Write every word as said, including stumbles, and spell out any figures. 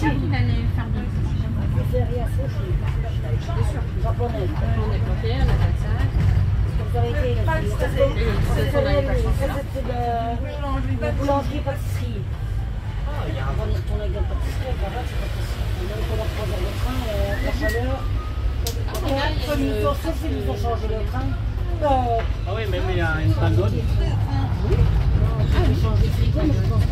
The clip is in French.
allait faire de Pizzeria sushi. Bien sûr. Japonaise. On est planté, on a pas de sac. Vous avez été la fille. Ça, c'est de boulangerie-pâtisserie. On a gagné pâtisserie, là-bas, c'est pâtisserie. On a eu pendant trois heures de train, la chaleur. Comme ils ont fait, ils nous ont changé le train. Ah oui, même il y a une panne d'eau. Oui. Ils ont changé de frigo, mais je pense